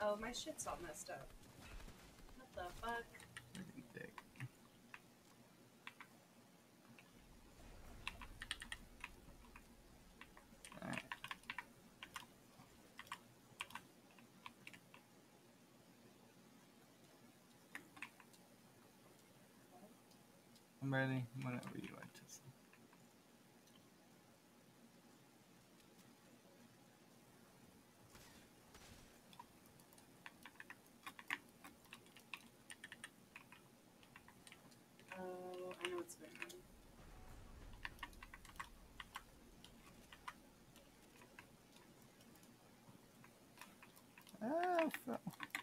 Oh, my shit's all messed up. What the fuck? Dick. Alright. I'm ready whenever you are, Tessa. Oh, I know what's going on. Ah, fell.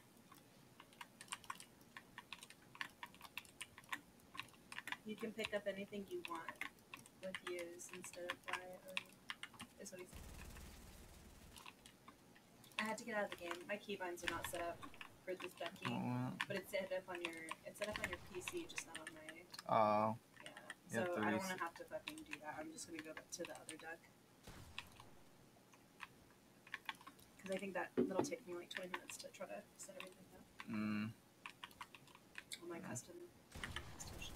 You can pick up anything you want with use instead of Y or is what he said. I had to get out of the game. My keybinds are not set up for this ducky, Oh, well. but it's set up on your PC, just not on my. Oh. Yeah. So I don't want to have to fucking do that. I'm just gonna go back to the other duck. Because I think that'll take me like 20 minutes to try to set everything up. On my custom shit.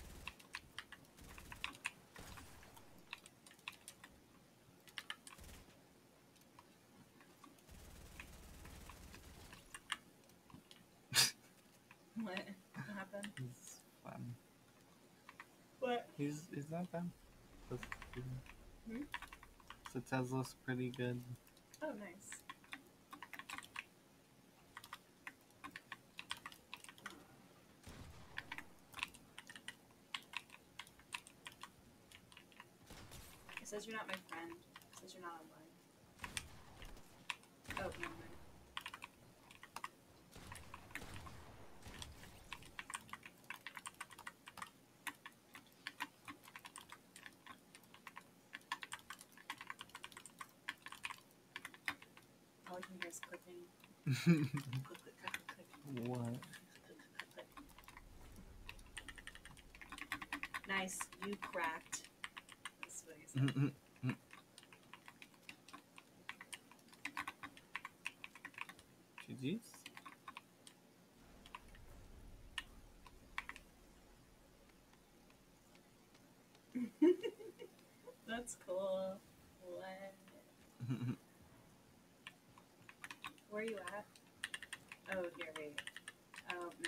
What happened? He's fun. What? He's not bad. So Tesla's pretty good. Oh, nice. It says you're not my friend. It says you're not online. Oh, never mind. All I can hear is clicking. Click, click, click, click, click. What? Click, click, click, click. Nice, you cracked. That's what he said. GG's? That's cool. What? Where are you at? Oh, here, wait. Oh, no.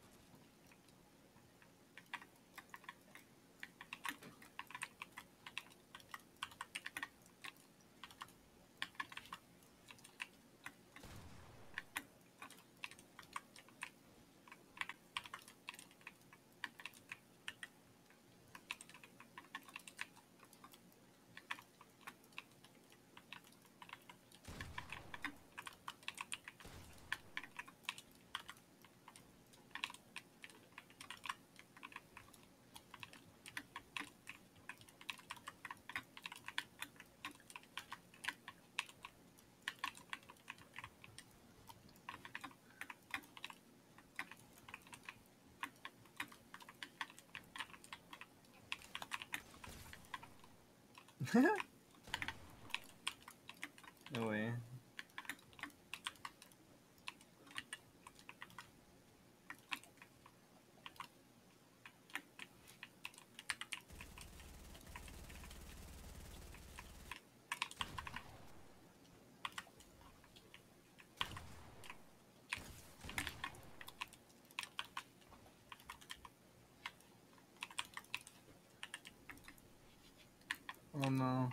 No way. Oh no.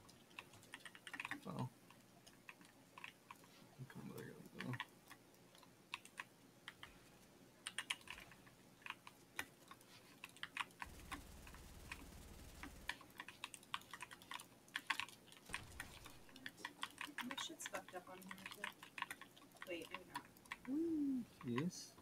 Oh. Come there, go. My shit's fucked up on here, too. Wait, maybe not. Yes.